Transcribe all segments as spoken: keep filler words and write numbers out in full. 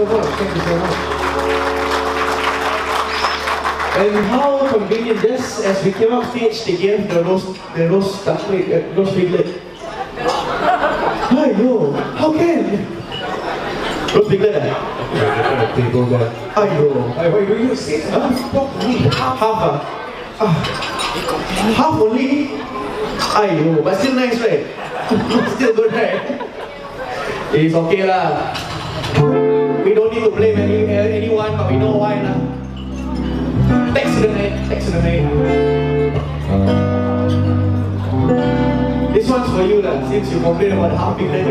so much. Thank you so much. And how convenient, just as we came off stage, they gave the roast, the roast chocolate, uh, roast piglet. Hi, yo, how can? Roast piglet, eh? Table there. Ayo, wait, will you say half? Half, ah? Half only? Ayo, but still nice, right? Still good, right? It's okay lah. We don't need to blame any, anyone, but we know why lah. Thanks to the night, thanks to the night. This one's for you lah, since you complain about half piglet.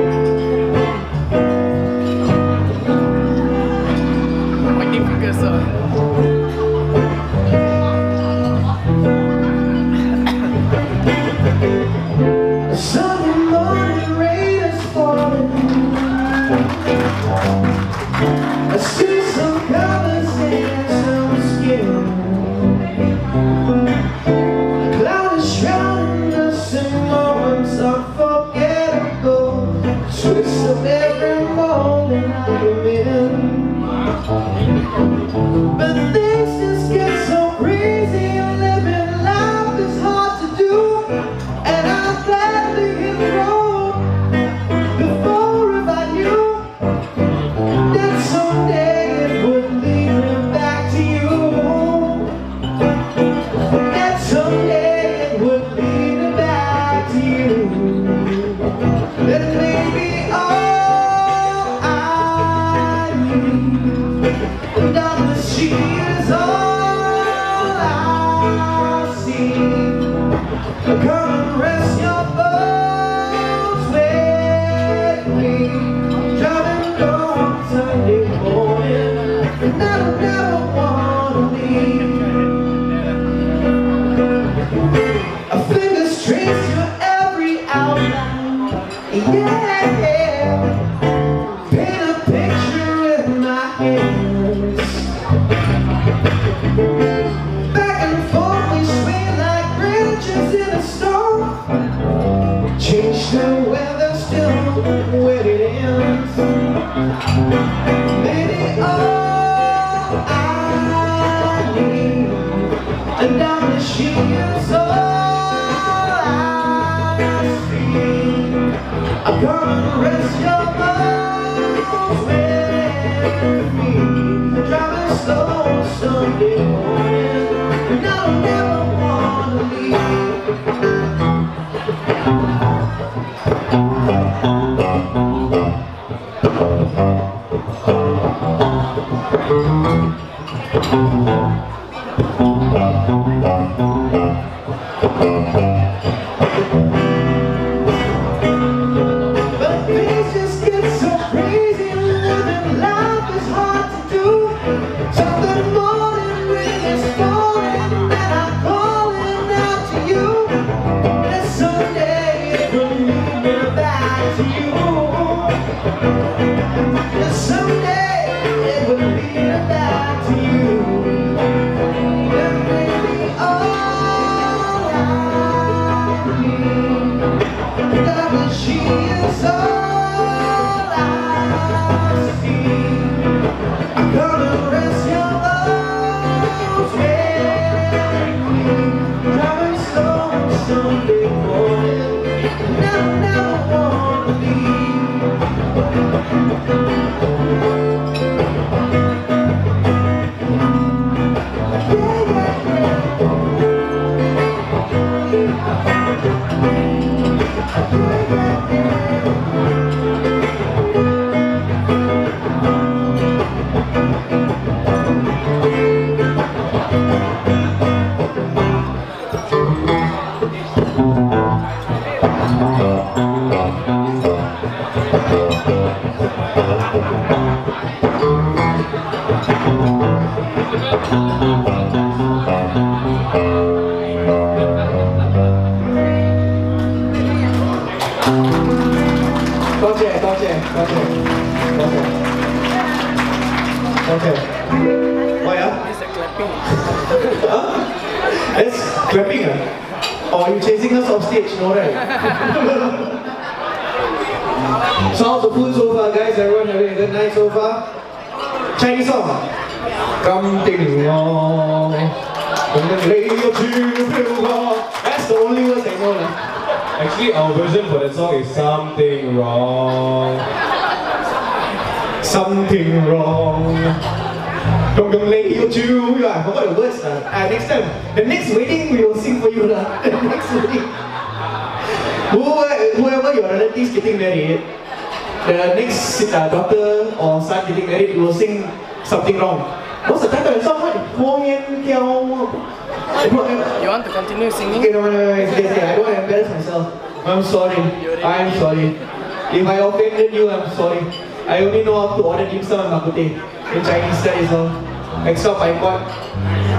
Pointing fingers ah. Sunday morning rain is falling. I see some colors and some skin. A cloud is shrouding us in moments unforgettable. Twist of every moment I'm in. But things just get so crazy. Living life is hard to do. And I'm gladly hit the road before if I knew that someday it would lead me back to you. That someday it would lead me back to you. That may be all I need. And darkness, she is all I see. Come and rest your bones with me. Driving home Sunday morning, and I don't never want to leave. A finger's trace your every outline. Yeah, paint a picture with my hands. Back and forth we sway like branches in a storm. Change the weather, still when it ends. Maybe all I need, and down the sheets all I see. I come and rest your bones with me. Driving slow Sunday morning, and I don't never want to leave. But things just get so crazy, living life is hard to do. Something morning rain is falling, and I'm calling out to you. That someday it will lead me back to you. That someday it will lead me back to you. That may be all I need. That when she is all I see. I come and rest your bones with me. Driving slow Sunday morning, and I never want to leave. Okay, okay, okay, okay. Okay. Why ah? It's like clapping. Huh? That's clapping ah? Or are you chasing us off stage? No, right? So how's the food so far, guys? Everyone having a good night so far? Chinese song. Something wrong. That's the only words I know. Actually, our version for that song is something wrong. Something wrong. Don't don't lay your chew. I forgot the words. Uh, uh, next time, the next wedding we will sing for you. Uh. The next wedding. Whoever, whoever your relatives getting married, the next uh, daughter or son getting married will sing something wrong. What's the title of the song? You want to continue singing? Okay, no, no, no, it's okay. I don't want to embarrass myself. I'm sorry. I'm sorry. If I offended you, I'm sorry. I only know how to order dim sum and bak kut teh in Chinese, that is all. Extra pipot.